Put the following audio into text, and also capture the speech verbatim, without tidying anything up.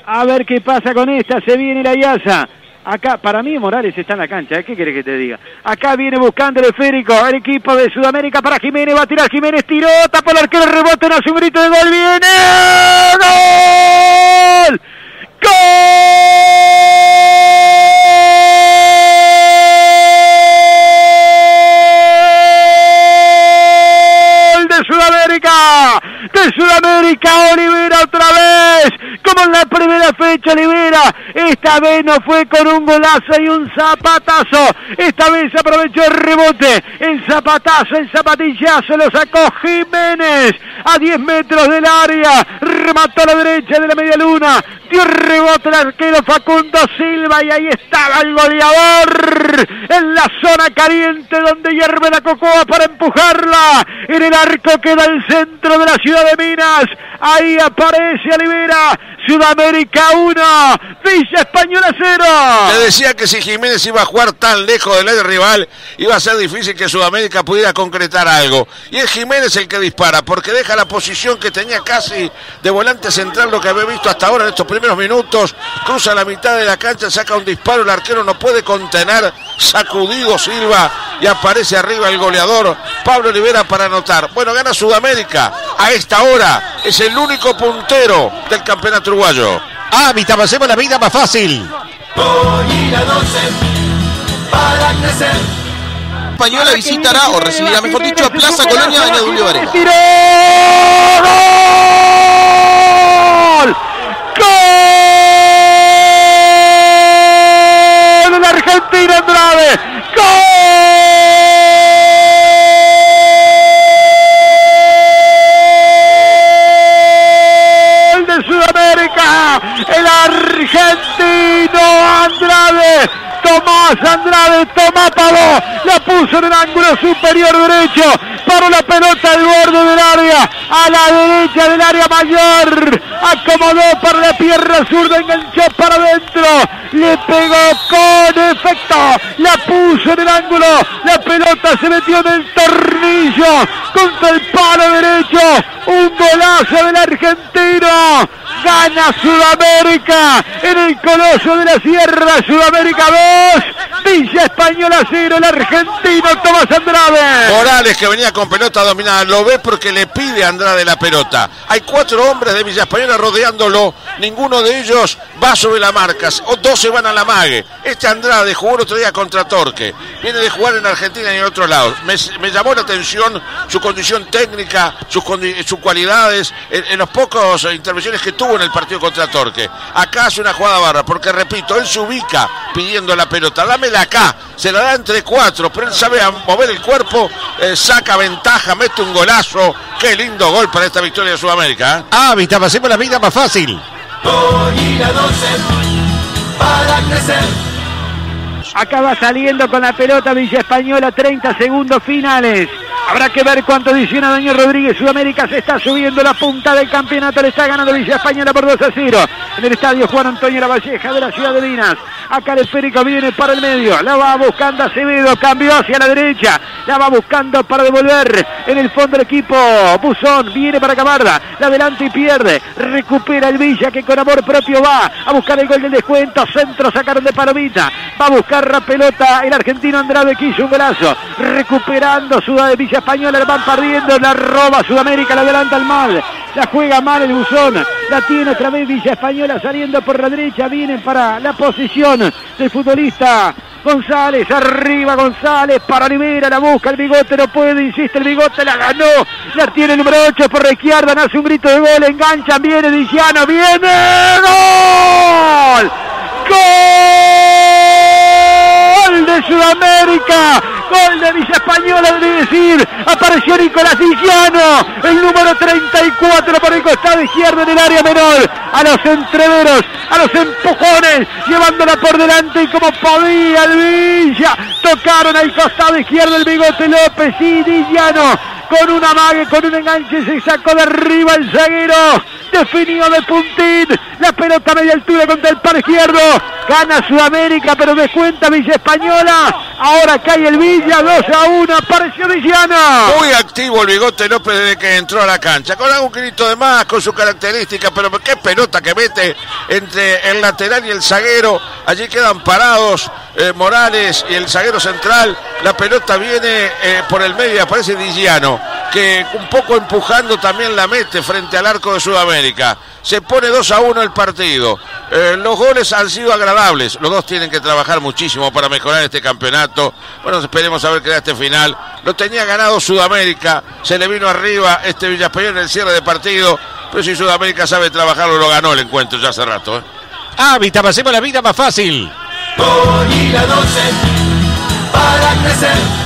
A ver qué pasa con esta, se viene la Iasa. Acá, para mí Morales está en la cancha, ¿eh? ¿Qué querés que te diga? Acá viene buscando el esférico, el equipo de Sudamérica para Jiménez, va a tirar Jiménez, tiró, tapa el arquero, rebote, no hace un grito de gol, viene, ¡gol! ¡Gol de Sudamérica! De Sudamérica, Olivera otra vez, como en la primera fecha, Olivera, esta vez no fue con un golazo y un zapatazo, esta vez aprovechó el rebote, el zapatazo, el zapatillazo, lo sacó Jiménez, a diez metros del área, remató a la derecha de la media luna, dio rebote el arquero Facundo Silva y ahí estaba el goleador, en la zona caliente donde hierve la cocoa para empujarla, en el arco queda el centro de la ciudad de Minas, ahí aparece Olivera, Sudamérica uno, Villa Española cero. Te decía que si Jiménez iba a jugar tan lejos del área rival, iba a ser difícil que Sudamérica pudiera concretar algo. Y es Jiménez el que dispara, porque deja la posición que tenía casi de volante central, lo que había visto hasta ahora en estos primeros minutos. Cruza la mitad de la cancha, saca un disparo, el arquero no puede contener, sacudido Silva, y aparece arriba el goleador Pablo Olivera para anotar. Bueno, gana Sudamérica a esta hora, es el único puntero del campeonato uruguayo. Hábitat, hacemos la vida más fácil. Española visitará o recibirá, mejor dicho, a Plaza Colonia de Julio Varela. ¡Tiró! ¡Gol! ¡Gol! ¡El argentino Andrade! ¡Gol! Sudamérica, el argentino Andrade, Tomás Andrade, Tomás Pavó, la puso en el ángulo superior derecho, paró la pelota al borde del área, a la derecha del área mayor, acomodó para la pierna zurda, enganchó para adentro, le pegó con efecto, la puso en el ángulo, la pelota se metió en el tornillo, contra el palo derecho, un golazo del argentino, gana Sudamérica, en el Coloso de la Sierra, Sudamérica dos, Villa Española cero, el argentino Tomás Andrade. Morales, que venía con pelota dominada, lo ve porque le pide a Andrade la pelota. Hay cuatro hombres de Villa Española rodeándolo, ninguno de ellos va sobre la marca, o dos se van a la mague. Este Andrade jugó el otro día contra Torque, viene de jugar en Argentina y en otro lado. Me, me llamó la atención su condición técnica, sus, sus cualidades, en, en los pocos intervenciones que tuvo en el partido contra Torque. Acá hace una jugada barra, porque repito, él se ubica pidiendo la pelota, dámela acá, se la da entre cuatro, pero él sabe mover el cuerpo, eh, saca ventaja, mete un golazo. Qué lindo gol para esta victoria de Sudamérica, ¿eh? Hábitat, hacemos la vida más fácil. Acá va saliendo con la pelota Villa Española, treinta segundos finales. Habrá que ver cuánto adiciona Daniel Rodríguez. Sudamérica se está subiendo la punta del campeonato. Le está ganando Villa Española por dos a cero. En el estadio Juan Antonio Lavalleja de la ciudad de Minas. Acá el esférico viene para el medio. La va buscando Acevedo. Cambió hacia la derecha. La va buscando para devolver. En el fondo el equipo Buzón. Viene para Camarda. La adelanta y pierde. Recupera el Villa, que con amor propio va a buscar el gol del descuento. Centro sacaron de Palomita. Va a buscar la pelota el argentino Andrade, que hizo un golazo. Recuperando Ciudad de Villa Española, la van perdiendo, la roba Sudamérica, la adelanta al mal, la juega mal el Buzón, la tiene otra vez Villa Española saliendo por la derecha, vienen para la posición del futbolista González, arriba González, para Olivera, la busca el Bigote, no puede, insiste el Bigote, la ganó, la tiene el número ocho por la izquierda, nace un grito de gol, enganchan, viene Diciano, viene, ¡gol! ¡Gol de Sudamérica! Gol de Villa Española, es decir, apareció Nicolás Diciano, el número treinta y cuatro por el costado izquierdo en el área menor, a los entreveros, a los empujones, llevándola por delante y como podía el Villa, tocaron al costado izquierdo el Bigote López y Diciano, con una mague, con un enganche, se sacó de arriba el zaguero, definido de puntín, la pelota a media altura contra el palo izquierdo, gana Sudamérica, pero descuenta Villa Española, Ahora cae el Villa, dos a uno, apareció Villano. Muy activo el Bigote López desde que entró a la cancha, con algún grito de más, con su característica, pero qué pelota que mete entre el lateral y el zaguero. Allí quedan parados eh, Morales y el zaguero central. La pelota viene eh, por el medio y aparece Villano, que un poco empujando también la mete frente al arco de Sudamérica. Se pone dos a uno el partido. Eh, los goles han sido agradables. Los dos tienen que trabajar muchísimo para mejorar este campeonato. Bueno, esperemos a ver qué da este final. Lo tenía ganado Sudamérica. Se le vino arriba este Villa Española en el cierre de partido. Pero si Sudamérica sabe trabajarlo, lo ganó el encuentro ya hace rato. ¿eh? Hábitat, pasemos la vida más fácil. Con y la doce para crecer.